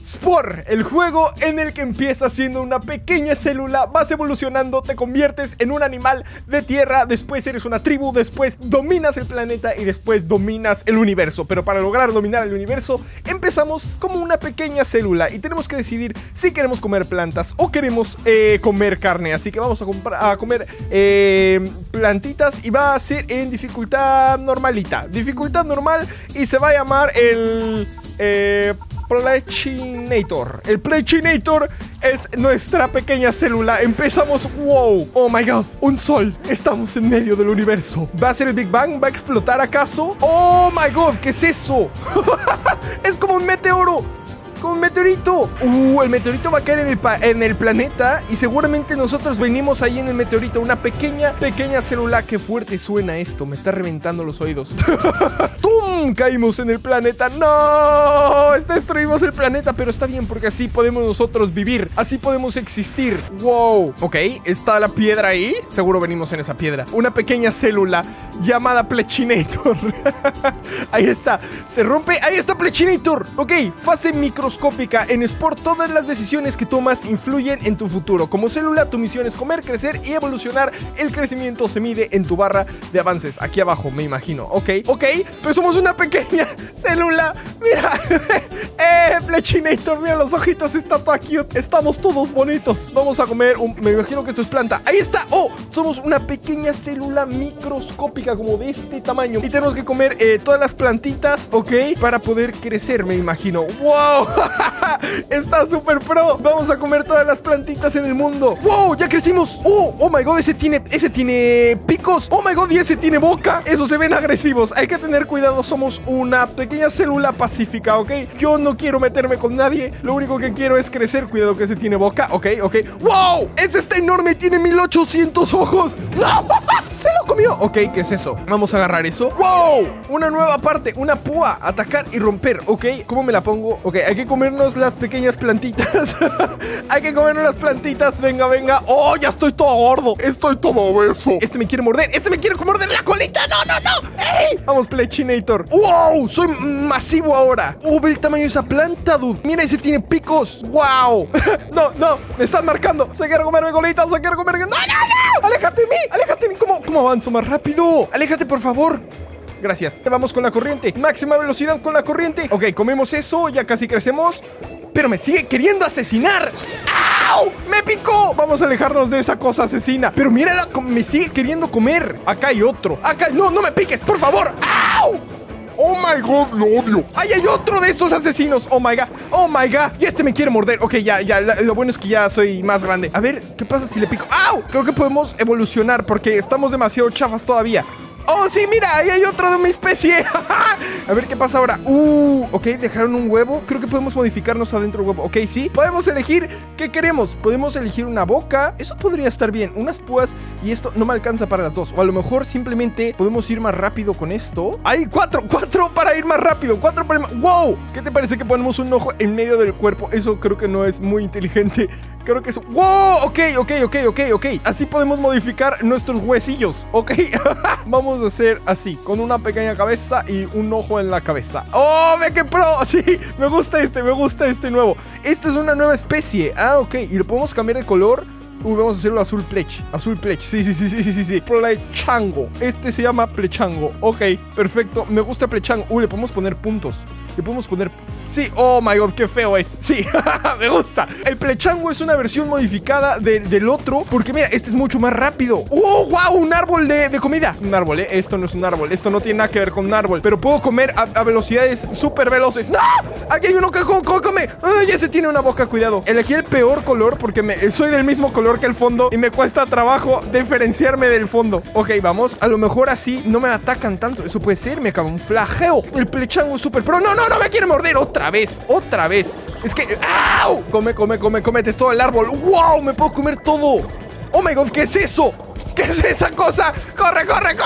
Spore, el juego en el que empiezas siendo una pequeña célula, vas evolucionando, te conviertes en un animal de tierra, después eres una tribu, después dominas el planeta y después dominas el universo. Pero para lograr dominar el universo, empezamos como una pequeña célula y tenemos que decidir si queremos comer plantas o queremos comer carne. Así que vamos a comer plantitas y va a ser en dificultad normalita. Dificultad normal y se va a llamar el Plechinator. El Plechinator es nuestra pequeña célula. Empezamos, wow, oh my god, un sol. Estamos en medio del universo. ¿Va a ser el Big Bang? ¿Va a explotar acaso? Oh my god, ¿qué es eso? Es como un meteoro. Como un meteorito. El meteorito va a caer en el planeta y seguramente nosotros venimos ahí en el meteorito. Una pequeña célula. Qué fuerte suena esto. Me está reventando los oídos. ¡Tum! Caímos en el planeta. ¡No! Destruimos el planeta, pero está bien porque así podemos nosotros vivir. Así podemos existir. ¡Wow! Ok, está la piedra ahí. Seguro venimos en esa piedra. Una pequeña célula llamada Plechinator. Ahí está. Se rompe. Ahí está Plechinator. Ok, fase microscópica. En Spore, todas las decisiones que tomas influyen en tu futuro. Como célula, tu misión es comer, crecer y evolucionar. El crecimiento se mide en tu barra de avances. Aquí abajo, me imagino. Ok, pero somos una pequeña célula. Mira, Plechinator, mira los ojitos, está todo cute. Estamos todos bonitos. Vamos a comer me imagino que esto es planta. Ahí está. Oh, somos una pequeña célula microscópica como de este tamaño. Y tenemos que comer todas las plantitas, ok, para poder crecer, me imagino. ¡Wow! Está súper pro. Vamos a comer todas las plantitas en el mundo. ¡Wow! ¡Ya crecimos! ¡Oh my god! Ese tiene picos. ¡Oh my god! Y ese tiene boca. Esos se ven agresivos. Hay que tener cuidado. Somos una pequeña célula pacífica, ¿ok? Yo no quiero meterme con nadie. Lo único que quiero es crecer. Cuidado que ese tiene boca. Ok. ¡Wow! Ese está enorme. Tiene 1800 ojos. ¡No! ¡Se lo comió! Ok, ¿qué es eso? Vamos a agarrar eso. ¡Wow! Una nueva parte. Una púa. Atacar y romper. Ok. ¿Cómo me la pongo? Ok, hay que comernos las pequeñas plantitas. Hay que comernos las plantitas. Venga. Oh, ya estoy todo gordo. Estoy todo obeso. Este me quiere morder. Este me quiere morder la colita. No. ¡Ey! Vamos, Plechinator. ¡Wow! Soy masivo ahora. Oh, ve el tamaño de esa planta, dude. Mira, ese tiene picos. ¡Wow! No. Me están marcando. Se quiere comerme colitas. Se quiere comerme. ¡No! ¡Aléjate de mí! ¿Cómo avanzo más rápido? Aléjate, por favor. Gracias. Vamos con la corriente. Máxima velocidad con la corriente. Ok, comemos eso. Ya casi crecemos. Pero me sigue queriendo asesinar. ¡Au! ¡Me picó! Vamos a alejarnos de esa cosa asesina. Pero mírala, me sigue queriendo comer. Acá hay otro. Acá, no me piques, por favor. ¡Au! Oh my god, lo odio. ¡Ay, hay otro de esos asesinos! Oh my god. Y este me quiere morder. Ok, ya. Lo bueno es que ya soy más grande. A ver, ¿qué pasa si le pico? ¡Au! Creo que podemos evolucionar porque estamos demasiado chafas todavía. ¡Oh, sí! Mira, ahí hay otro de mi especie. A ver qué pasa ahora. Ok, dejaron un huevo. Creo que podemos modificarnos adentro del huevo. Ok, sí. Podemos elegir qué queremos. Podemos elegir una boca. Eso podría estar bien. Unas púas. Y esto no me alcanza para las dos. O a lo mejor simplemente podemos ir más rápido con esto. Hay cuatro para ir más rápido. 4 para ir más... ¡Wow! ¿Qué te parece que ponemos un ojo en medio del cuerpo? Eso creo que no es muy inteligente. Creo que eso... ¡Wow! Ok. Así podemos modificar nuestros huesillos. Ok. Vamos a hacer así, con una pequeña cabeza y un ojo en la cabeza. ¡Oh, ve qué pro! Sí, me gusta este nuevo. Esta es una nueva especie. Ah, ok, y lo podemos cambiar de color. Vamos a hacerlo azul plech. Sí. Plechango. Este se llama Plechango. Ok, perfecto, me gusta Plechango. Le podemos poner puntos. Sí, oh my god, qué feo es. Sí, me gusta. El Plechango es una versión modificada del otro. Porque mira, este es mucho más rápido. ¡Oh, wow! Un árbol de comida. Un árbol, esto no es un árbol. Esto no tiene nada que ver con un árbol. Pero puedo comer a velocidades súper veloces. ¡No! Aquí hay uno que come. ¡Ay, ese tiene una boca! Cuidado. Elegí el peor color porque soy del mismo color que el fondo. Y me cuesta trabajo diferenciarme del fondo. Ok, vamos. A lo mejor así no me atacan tanto. Eso puede ser, me camuflajeo. El Plechango es súper pro. No, me quiere morder. Otra vez. Es que... ¡au! Cómete todo el árbol. ¡Wow! Me puedo comer todo. Oh my god, ¿qué es eso? ¿Qué es esa cosa? ¡Corre,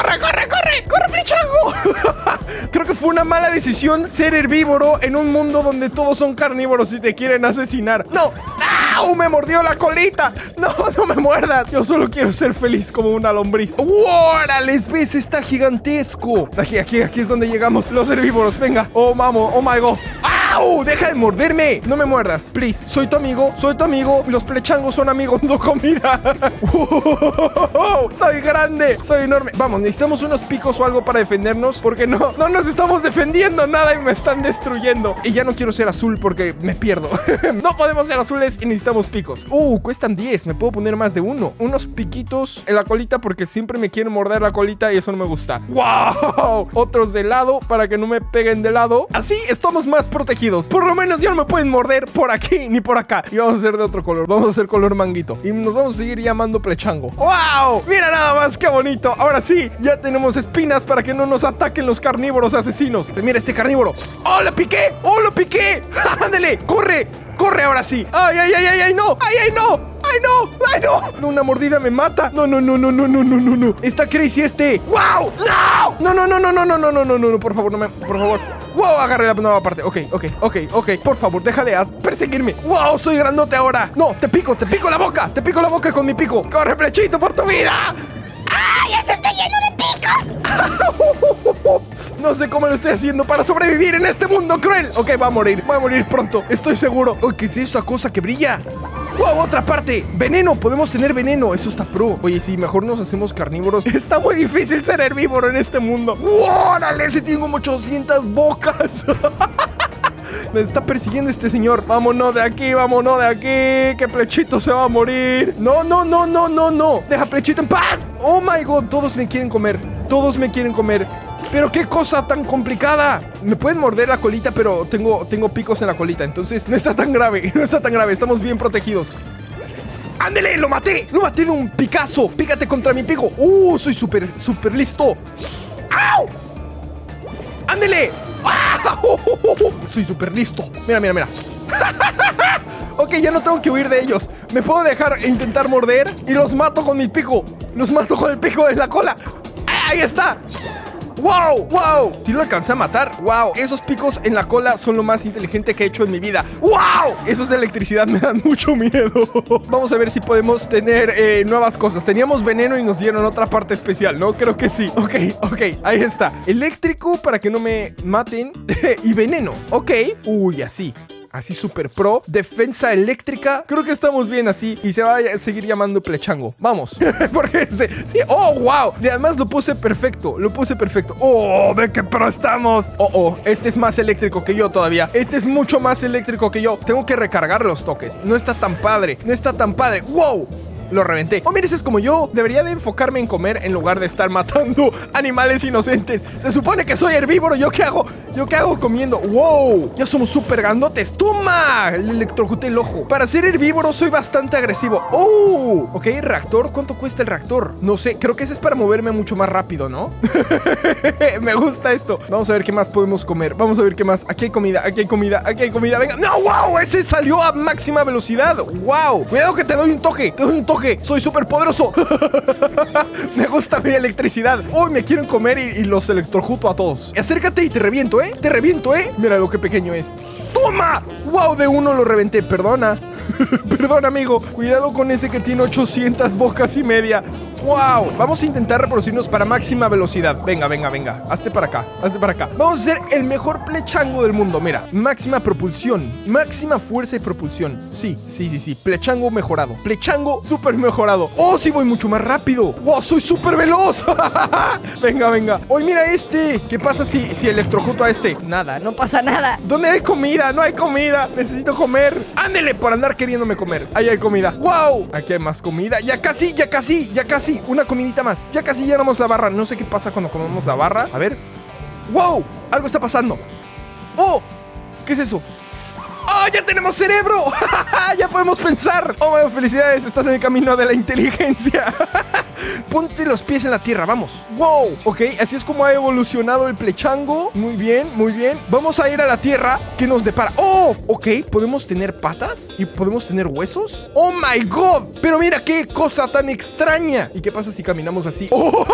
Plechango! Creo que fue una mala decisión ser herbívoro en un mundo donde todos son carnívoros y te quieren asesinar. ¡No! ¡Au! ¡Me mordió la colita! ¡No me muerdas! Yo solo quiero ser feliz como una lombriz. ¡Órale! ¿Ves? Está gigantesco. Aquí es donde llegamos los herbívoros. Venga. Oh, my god. ¡Ah! ¡Au! ¡Deja de morderme! No me muerdas, please. Soy tu amigo, soy tu amigo. Los plechangos son amigos, no comida. Soy grande, soy enorme. Vamos, necesitamos unos picos o algo para defendernos, porque no nos estamos defendiendo nada y me están destruyendo. Y ya no quiero ser azul porque me pierdo. No podemos ser azules y necesitamos picos. Cuestan 10, me puedo poner más de uno. Unos piquitos en la colita porque siempre me quieren morder la colita y eso no me gusta. ¡Wow! Otros de lado para que no me peguen de lado. Así estamos más protegidos. Por lo menos ya no me pueden morder por aquí ni por acá. Y vamos a hacer de otro color. Vamos a hacer color manguito. Y nos vamos a seguir llamando plechango. ¡Wow! Mira nada más qué bonito. Ahora sí, ya tenemos espinas para que no nos ataquen los carnívoros asesinos. Mira este carnívoro. ¡Oh, lo piqué! ¡Oh, lo piqué! ¡Ándale! ¡Corre! ¡Corre ahora sí! ¡Ay, ay, ay, ay, ay! ¡No! ¡Ay, ay, no! ¡Ay, no! ¡Ay, no! Una mordida me mata. No. Está crazy este. ¡Wow! ¡No! No, por favor, no me... Por favor. ¡Wow! Agarré la nueva parte. Ok. Por favor, deja de perseguirme. ¡Wow! Soy grandote ahora. No, te pico la boca. Te pico la boca con mi pico. ¡Corre, Plechito, por tu vida! ¡Ay, eso está lleno de picos! No sé cómo lo estoy haciendo para sobrevivir en este mundo cruel. Ok, va a morir pronto, estoy seguro. ¿Qué es esa cosa que brilla? ¡Wow! Otra parte. Veneno, podemos tener veneno. Eso está pro. Oye, sí, mejor nos hacemos carnívoros. Está muy difícil ser herbívoro en este mundo. ¡Wow! ¡Órale! Ese tiene como 800 bocas. Me está persiguiendo este señor. Vámonos de aquí, que Plechito se va a morir. No. Deja a Plechito en paz. Oh my god, todos me quieren comer. Pero qué cosa tan complicada. Me pueden morder la colita, pero tengo picos en la colita. Entonces no está tan grave. Estamos bien protegidos. ¡Ándele! ¡Lo maté! De un picazo. Pícate contra mi pico. Soy súper listo. ¡Au! ¡Ándele! Soy súper listo. Mira. Ok, ya no tengo que huir de ellos. Me puedo dejar e intentar morder y los mato con mi pico. Los mato con el pico de la cola. ¡Ahí está! ¡Wow! Si lo alcancé a matar. ¡Wow! Esos picos en la cola son lo más inteligente que he hecho en mi vida. ¡Wow! Esos de electricidad me dan mucho miedo. Vamos a ver si podemos tener nuevas cosas. Teníamos veneno y nos dieron otra parte especial, ¿no? Creo que sí. Ok. Ahí está. Eléctrico para que no me maten. Y veneno. Ok. Así super pro. Defensa eléctrica. Creo que estamos bien así. Y se va a seguir llamando Plechango. Vamos. Porque sí. ¡Oh, wow! Y además lo puse perfecto. ¡Oh, ve qué pro estamos! Este es más eléctrico que yo todavía. Este es mucho más eléctrico que yo. Tengo que recargar los toques. No está tan padre. ¡Wow! Lo reventé. Mira, ese es como yo. Debería de enfocarme en comer en lugar de estar matando animales inocentes. Se supone que soy herbívoro. ¿Yo qué hago? Comiendo. ¡Wow! Ya somos súper grandotes. ¡Toma! Le electrocuté el ojo. Para ser herbívoro soy bastante agresivo. Ok, reactor. ¿Cuánto cuesta el reactor? No sé. Creo que ese es para moverme mucho más rápido, ¿no? Me gusta esto. Vamos a ver qué más podemos comer. Aquí hay comida. Venga. ¡No! ¡Wow! Ese salió a máxima velocidad. ¡Wow! Cuidado que te doy un toque. Soy súper poderoso. Me gusta mi electricidad. Me quieren comer y los electrocuto a todos. Acércate y te reviento, ¿eh? Mira lo que pequeño es. ¡Toma! ¡Wow! De uno lo reventé. Perdona, amigo. Cuidado con ese que tiene 800 bocas y media. ¡Wow! Vamos a intentar reproducirnos para máxima velocidad. Venga. Hazte para acá. Vamos a ser el mejor plechango del mundo. Mira, máxima propulsión. Máxima fuerza y propulsión. Sí. Plechango mejorado. Plechango súper mejorado. Sí, voy mucho más rápido. ¡Wow! Soy súper veloz. Venga. Mira este. ¿Qué pasa si electrocuto a este? Nada, no pasa nada. ¿Dónde hay comida? No hay comida. Necesito comer. Ándele por andar queriéndome comer. Ahí hay comida. ¡Wow! Aquí hay más comida. Ya casi. Una comidita más. Ya casi llenamos la barra. No sé qué pasa cuando comemos la barra. A ver. ¡Wow! Algo está pasando. ¿Qué es eso? ¡Ya tenemos cerebro! ¡Ya podemos pensar! Bueno, felicidades, estás en el camino de la inteligencia. Ponte los pies en la tierra, vamos. ¡Wow! Ok, así es como ha evolucionado el plechango. Muy bien. Vamos a ir a la tierra. ¿Qué nos depara? Ok, podemos tener patas y podemos tener huesos. ¡Oh, my God! Pero mira qué cosa tan extraña. ¿Y qué pasa si caminamos así?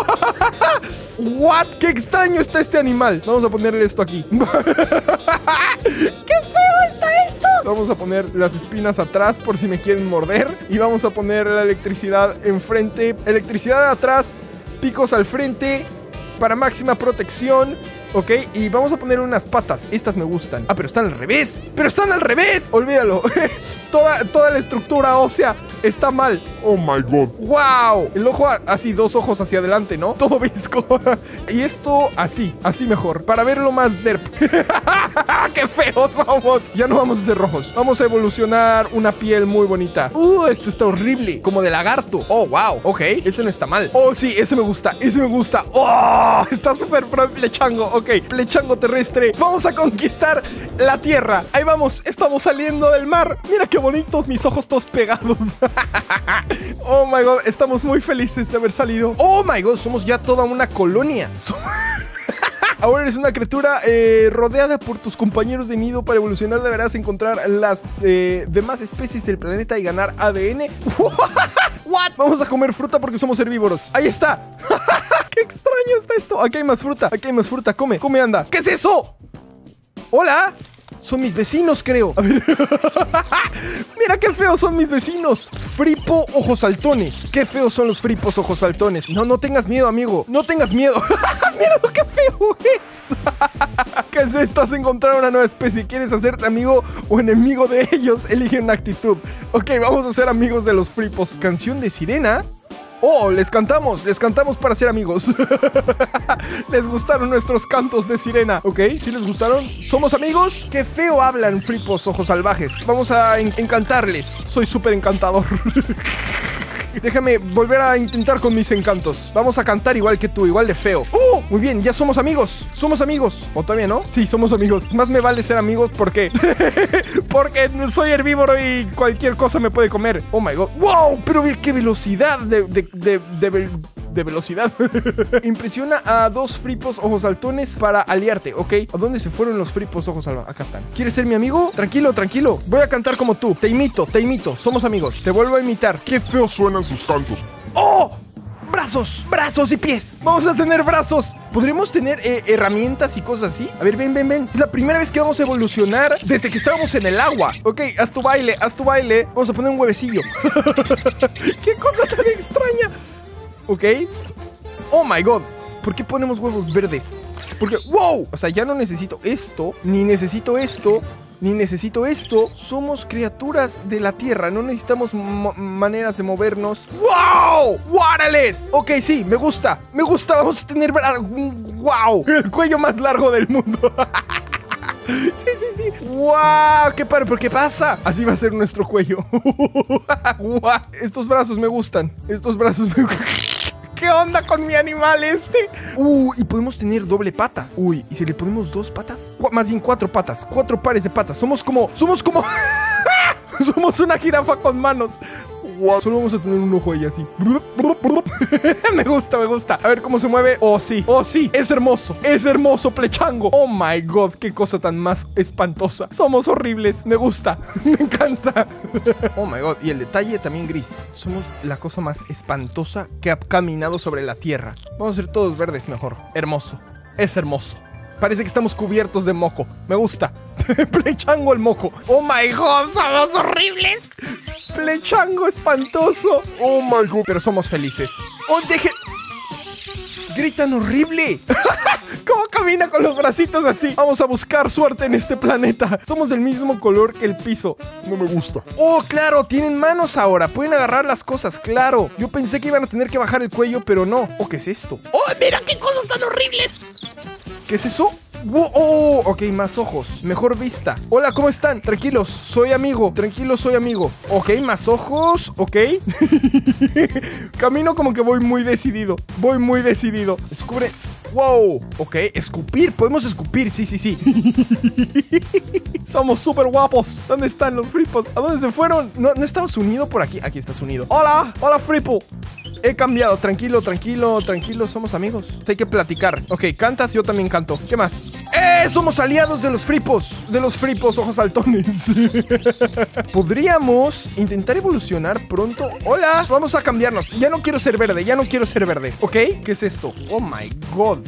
¿What? ¡Qué extraño está este animal! Vamos a ponerle esto aquí. ¡Qué feo está esto! Vamos a poner las espinas atrás por si me quieren morder. Y vamos a poner la electricidad enfrente. Electricidad atrás. Picos al frente. Para máxima protección. Ok, y vamos a poner unas patas. Estas me gustan. Ah, pero están al revés. ¡Pero están al revés! Olvídalo. Toda la estructura ósea está mal. Oh my god. ¡Wow! El ojo así, 2 ojos hacia adelante, ¿no? Todo visco. Y esto así mejor. Para verlo más derp. ¡Qué feos somos! Ya no vamos a ser rojos. Vamos a evolucionar una piel muy bonita. Esto está horrible. Como de lagarto. Oh, wow. Ok, ese no está mal. Oh, sí, ese me gusta. Ese me gusta. Oh, está súper pro el Plechango. Ok, Plechango terrestre. Vamos a conquistar la tierra. Ahí vamos. Estamos saliendo del mar. Mira qué bonitos mis ojos todos pegados. Oh my god, estamos muy felices de haber salido. Oh my god, somos ya toda una colonia. Ahora eres una criatura rodeada por tus compañeros de nido. Para evolucionar deberás encontrar las demás especies del planeta y ganar ADN. ¿What? Vamos a comer fruta porque somos herbívoros. Ahí está. Qué extraño está esto. Aquí hay más fruta. Aquí hay más fruta. Come, anda. ¿Qué es eso? Hola. Son mis vecinos, creo. A ver. Mira qué feos son mis vecinos. Fripo ojos saltones. Qué feos son los fripos ojos saltones. No tengas miedo, amigo. No tengas miedo. Mira lo que feo es. ¿Qué es esto? Has encontrado una nueva especie. ¿Quieres hacerte amigo o enemigo de ellos? Elige una actitud. Ok, vamos a ser amigos de los fripos. Canción de sirena. Oh, les cantamos para ser amigos. Les gustaron nuestros cantos de sirena. Ok, ¿sí les gustaron? ¿Somos amigos? Qué feo hablan fripos ojos salvajes. Vamos a encantarles. Soy súper encantador. Déjame volver a intentar con mis encantos. Vamos a cantar igual que tú, igual de feo. Muy bien, ya somos amigos. Somos amigos. ¿O todavía no? Sí, somos amigos. Más me vale ser amigos porque porque soy herbívoro y cualquier cosa me puede comer. Oh my god. ¡Wow! Pero qué velocidad de velocidad. Impresiona a 2 fripos ojos saltones para aliarte, ¿ok? ¿A dónde se fueron los fripos ojos saltones? Acá están. ¿Quieres ser mi amigo? Tranquilo. Voy a cantar como tú. Te imito. Somos amigos. Te vuelvo a imitar. Qué feos suenan sus cantos. ¡Oh! Brazos y pies. Vamos a tener brazos. ¿Podremos tener herramientas y cosas así? A ver, ven. Es la primera vez que vamos a evolucionar desde que estábamos en el agua. Ok, haz tu baile. Vamos a poner un huevecillo. ¡Qué cosa tan extraña! Ok. Oh my god. ¿Por qué ponemos huevos verdes? Porque, wow. O sea, ya no necesito esto. Ni necesito esto. Somos criaturas de la tierra. No necesitamos maneras de movernos. ¡Wow! ¡Guárales! Ok, sí, me gusta. Vamos a tener... ¡Wow! El cuello más largo del mundo. Sí. ¡Wow! ¡Qué padre! ¿Pero qué pasa? Así va a ser nuestro cuello. ¡Wow! Estos brazos me gustan. ¿Qué onda con mi animal este? Y podemos tener doble pata. ¿Y si le ponemos 2 patas? Más bien 4 patas. 4 pares de patas. Somos como... Somos una jirafa con manos. Wow. Solo vamos a tener un ojo ahí así. Me gusta. A ver cómo se mueve. Oh, sí. Es hermoso, Plechango. Oh my god, qué cosa tan más espantosa. Somos horribles. Me gusta. Me encanta. Oh my god. Y el detalle también gris. Somos la cosa más espantosa que ha caminado sobre la tierra. Vamos a ser todos verdes mejor. Hermoso. Es hermoso. Parece que estamos cubiertos de moco. Me gusta. Plechango el moco. Oh my god, somos horribles. Plechango espantoso. Oh my god. Pero somos felices. Oh, gritan horrible. ¿Cómo camina con los bracitos así? Vamos a buscar suerte en este planeta. Somos del mismo color que el piso. No me gusta. Oh, claro, tienen manos ahora. Pueden agarrar las cosas, claro. Yo pensé que iban a tener que bajar el cuello, pero no. Oh, ¿qué es esto? ¡Oh, mira qué cosas tan horribles! ¿Qué es eso? Oh, ok, más ojos. Mejor vista. Hola, ¿cómo están? Tranquilos, soy amigo. Ok, más ojos. Ok. Camino como que voy muy decidido. Descubre. Wow. Ok, escupir. Podemos escupir. Sí. Somos súper guapos. ¿Dónde están los fripos? ¿A dónde se fueron? ¿No estabas unido por aquí? Aquí estás unido. Hola, fripo. He cambiado, tranquilo, somos amigos. Hay que platicar. Ok, cantas, yo también canto. ¿Qué más? Somos aliados de los fripos. De los fripos ojos saltones. Podríamos intentar evolucionar pronto. Hola, vamos a cambiarnos. Ya no quiero ser verde, ya no quiero ser verde. ¿Ok? ¿Qué es esto? Oh my god.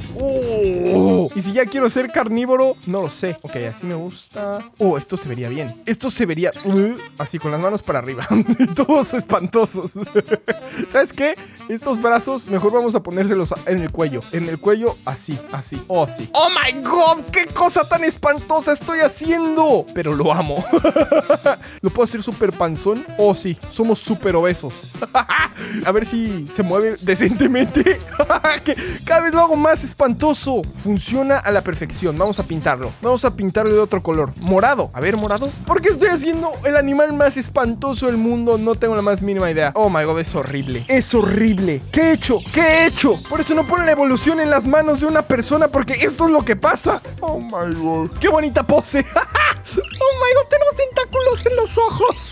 Y si ya quiero ser carnívoro, no lo sé. Ok, así me gusta. Esto se vería bien. Esto se vería así, con las manos para arriba. Todos espantosos. ¿Sabes qué? Estos brazos, mejor vamos a ponérselos en el cuello. En el cuello, así, así. Sí. Oh my god, qué cosa tan espantosa estoy haciendo. Pero lo amo. ¿Lo puedo hacer súper panzón? Sí, somos súper obesos. A ver si se mueve decentemente. Que cada vez lo hago más espantoso. Funciona a la perfección. Vamos a pintarlo. Vamos a pintarlo de otro color. Morado. A ver, morado. ¿Por qué estoy haciendo el animal más espantoso del mundo? No tengo la más mínima idea. Oh my god, es horrible. Es horrible. ¿Qué he hecho? ¿Qué he hecho? Por eso no ponen la evolución en las manos de una persona, porque esto es lo que pasa. Oh my god. ¡Qué bonita pose! ¡Oh my god! ¡Tenemos tentáculos en los ojos!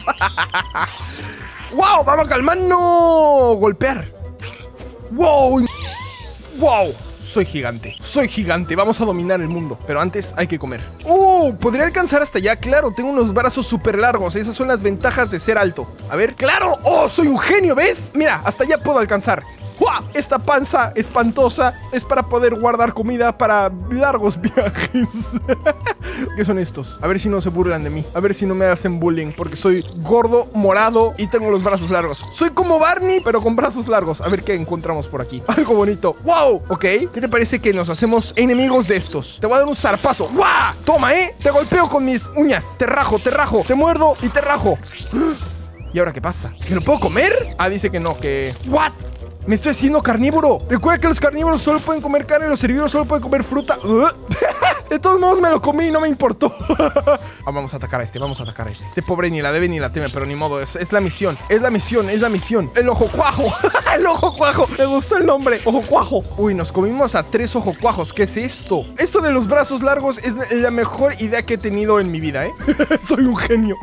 ¡Wow! ¡Vamos a calmarnos! ¡Golpear! ¡Wow! ¡Wow! Soy gigante. Soy gigante. Vamos a dominar el mundo. Pero antes hay que comer. ¿Podría alcanzar hasta allá? Claro, tengo unos brazos súper largos. Esas son las ventajas de ser alto. A ver, ¡claro! Soy un genio, ¿ves? Mira, hasta allá puedo alcanzar. ¡Wow! Esta panza espantosa es para poder guardar comida para largos viajes. ¿Qué son estos? A ver si no se burlan de mí. A ver si no me hacen bullying, porque soy gordo, morado y tengo los brazos largos. Soy como Barney, pero con brazos largos. A ver qué encontramos por aquí. Algo bonito. ¡Wow! Ok, ¿qué te parece que nos hacemos enemigos de estos? Te voy a dar un zarpazo. ¡Wow! Toma, te golpeo con mis uñas. Te rajo, te muerdo y te rajo. ¿Y ahora qué pasa? ¿Que lo puedo comer? Dice que no, que... ¿What? Me estoy haciendo carnívoro. Recuerda que los carnívoros solo pueden comer carne y los herbívoros solo pueden comer fruta. De todos modos me lo comí y no me importó. Vamos a atacar a este, vamos a atacar a este. Este pobre ni la debe ni la teme, pero ni modo. Es la misión, es la misión, es la misión. El ojo cuajo. El ojo cuajo. Me gustó el nombre. Ojo cuajo. Uy, nos comimos a 3 ojo cuajos. ¿Qué es esto? Esto de los brazos largos es la mejor idea que he tenido en mi vida, Soy un genio.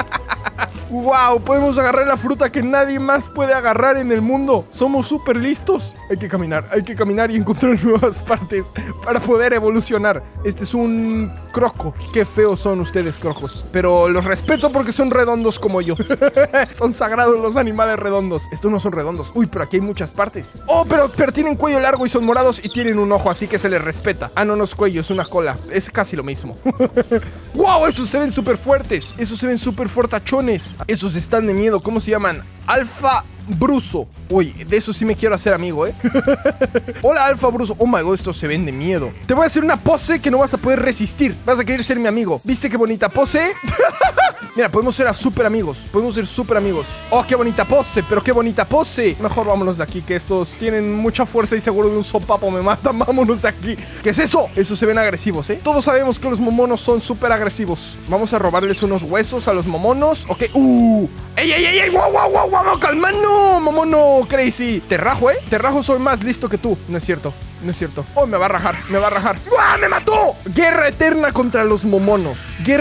¡Wow! Podemos agarrar la fruta que nadie más puede agarrar en el mundo. Somos súper listos. Hay que caminar y encontrar nuevas partes para poder evolucionar. Este es un croco. Qué feos son ustedes, crocos. Pero los respeto porque son redondos como yo. Son sagrados los animales redondos. Estos no son redondos. Uy, pero aquí hay muchas partes. Pero tienen cuello largo y son morados y tienen un ojo, así que se les respeta. No es cuello, es una cola. Es casi lo mismo. ¡Wow! Esos se ven súper fuertes. Esos se ven súper fortachones. Esos están de miedo. ¿Cómo se llaman? Alfa Bruso. Uy, de eso sí me quiero hacer amigo, Hola, Alfa Bruso. Oh my god, estos se ven de miedo. Te voy a hacer una pose que no vas a poder resistir. Vas a querer ser mi amigo. ¿Viste qué bonita pose? Mira, podemos ser súper amigos. Podemos ser súper amigos. Oh, qué bonita pose, pero qué bonita pose. Mejor vámonos de aquí, que estos tienen mucha fuerza y seguro de un sopapo me matan. Vámonos de aquí. ¿Qué es eso? Esos se ven agresivos, Todos sabemos que los momonos son súper agresivos. Vamos a robarles unos huesos a los momonos. Ok. ¡Ey! ¡Wow! ¡Calmando! ¡Momono crazy! Te rajo, Te rajo, soy más listo que tú. No es cierto. Me va a rajar. ¡Guau! ¡Me mató! Guerra eterna contra los momonos.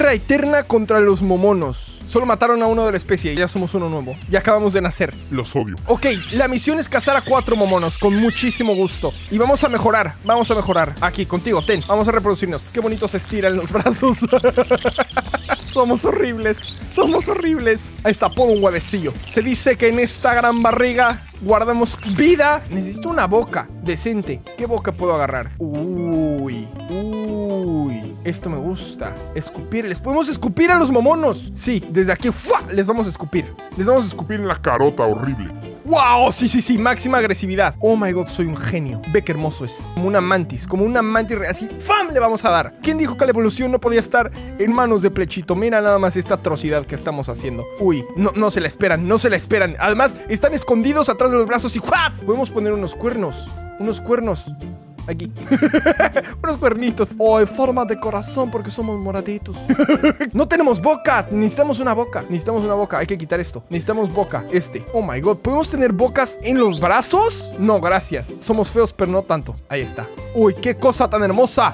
Solo mataron a uno de la especie y ya somos uno nuevo. Ya acabamos de nacer. Los odio. Ok, la misión es cazar a 4 momonos con muchísimo gusto. Y vamos a mejorar. Aquí, contigo, ten. Vamos a reproducirnos. Qué bonito se estiran los brazos. Somos horribles. Ahí está, pon un huevecillo. Se dice que en esta gran barriga guardamos vida. Necesito una boca decente. ¿Qué boca puedo agarrar? Uy. Esto me gusta. Escupir. ¿Les podemos escupir a los momonos? Sí, desde aquí les vamos a escupir. En la carota horrible. ¡Wow! Sí, máxima agresividad. Oh my god, soy un genio. Ve qué hermoso es. Como una mantis, así. ¡Fam! Le vamos a dar. ¿Quién dijo que la evolución no podía estar en manos de Plechito? Mira nada más esta atrocidad que estamos haciendo. Uy, no se la esperan. Además, están escondidos atrás de los brazos y ¡juaf! Podemos poner unos cuernos. Aquí. Unos cuernitos. En forma de corazón porque somos moraditos. No tenemos boca. Necesitamos una boca. Hay que quitar esto. Necesitamos boca. Oh my god. ¿Podemos tener bocas en los brazos? No, gracias. Somos feos, pero no tanto. Ahí está. Uy, qué cosa tan hermosa.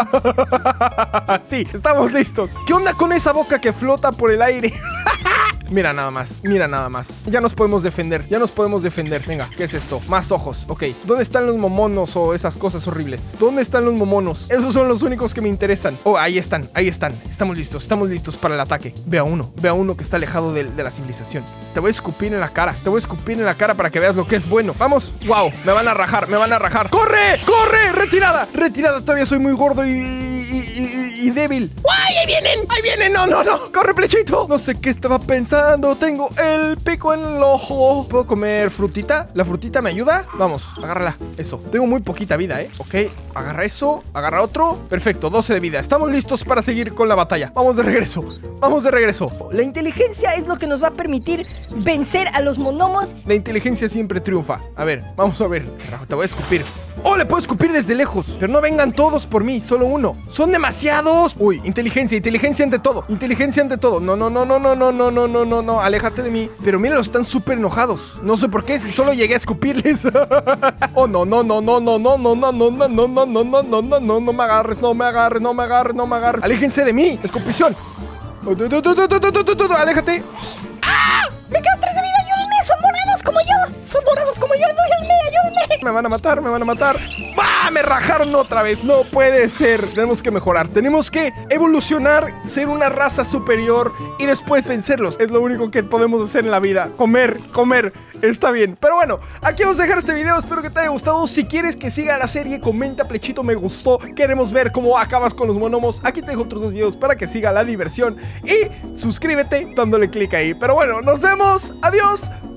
Sí, estamos listos. ¿Qué onda con esa boca que flota por el aire? Mira nada más, mira nada más. Ya nos podemos defender, ya nos podemos defender. Venga, ¿qué es esto? Más ojos, ok. ¿Dónde están los momonos o esas cosas horribles? ¿Dónde están los momonos? Esos son los únicos que me interesan. Oh, ahí están, ahí están. Estamos listos para el ataque. Ve a uno que está alejado de la civilización. Te voy a escupir en la cara, te voy a escupir en la cara para que veas lo que es bueno. Vamos, wow, me van a rajar, me van a rajar. ¡Corre! ¡Corre! ¡Retirada! ¡Retirada! Todavía soy muy gordo y débil. ¡Ay, ahí vienen! ¡Ahí vienen! ¡No, no, no! ¡Corre, Plechito! No sé qué estaba pensando. Tengo el pico en el ojo. ¿Puedo comer frutita? ¿La frutita me ayuda? Vamos, agárrala. Eso. Tengo muy poquita vida, ¿eh? Ok, agarra eso. Agarra otro. Perfecto, 12 de vida. Estamos listos para seguir con la batalla. Vamos de regreso. Vamos de regreso. La inteligencia es lo que nos va a permitir vencer a los monomos. La inteligencia siempre triunfa. A ver, vamos a ver. Te voy a escupir. ¡Oh, le puedo escupir desde lejos! Pero no vengan todos por mí, solo uno. ¡Son demasiados! Uy, inteligencia ante todo. Inteligencia ante todo. No, no, no, no, no, no, no, no, no, no, no. Aléjate de mí. Pero míralos, están súper enojados. No sé por qué, si solo llegué a escupirles. Oh, no, no, no, no, no, no, no, no, no, no, no, no, no, no, no, no, no, no me agarres, no me agarres, no me agarres, no me agarres. Aléjense de mí, escupición. Aléjate. ¡Ah! ¡Me quedan 3 de vida! ¡Ayúdenme! ¡Son morados como yo! ¡Son morados como yo! ¡Ayúdenme! ¡Ayúdenme! Me van a matar, me van a matar. ¡Bah! Me rajaron otra vez. No puede ser. Tenemos que mejorar. Tenemos que evolucionar, ser una raza superior y después vencerlos. Es lo único que podemos hacer en la vida. Comer, comer. Está bien. Pero bueno, aquí vamos a dejar este video. Espero que te haya gustado. Si quieres que siga la serie, comenta, Plechito, me gustó. Queremos ver cómo acabas con los monomos. Aquí te dejo otros 2 videos para que siga la diversión. Y suscríbete dándole clic ahí. Pero bueno, nos vemos. Adiós.